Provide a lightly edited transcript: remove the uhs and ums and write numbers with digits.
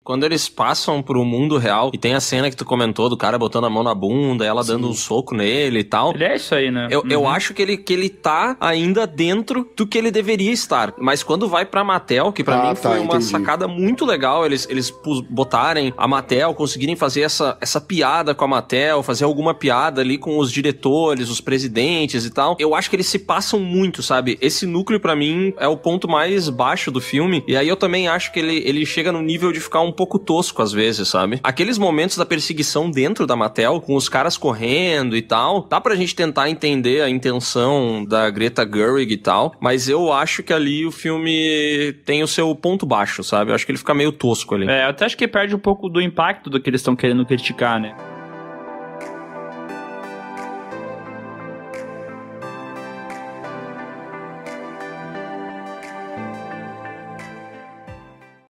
Quando eles passam pro mundo real e tem a cena que tu comentou do cara botando a mão na bunda, ela dando um soco nele e tal. Ele é isso aí, né? Eu acho que ele tá ainda dentro do que ele deveria estar. Mas quando vai pra Mattel, que pra mim foi uma sacada muito legal, eles botarem a Mattel, conseguirem fazer essa piada com a Mattel, fazer alguma piada ali com os diretores, os presidentes e tal. Eu acho que eles se passam muito, sabe? Esse núcleo pra mim é o ponto mais baixo do filme. E aí eu também acho que ele chega no nível de ficar um pouco tosco às vezes, sabe? Aqueles momentos da perseguição dentro da Mattel, com os caras correndo e tal, dá pra gente tentar entender a intenção da Greta Gerwig e tal, mas eu acho que ali o filme tem o seu ponto baixo, sabe? Eu acho que ele fica meio tosco ali. Eu até acho que perde um pouco do impacto do que eles estão querendo criticar, né?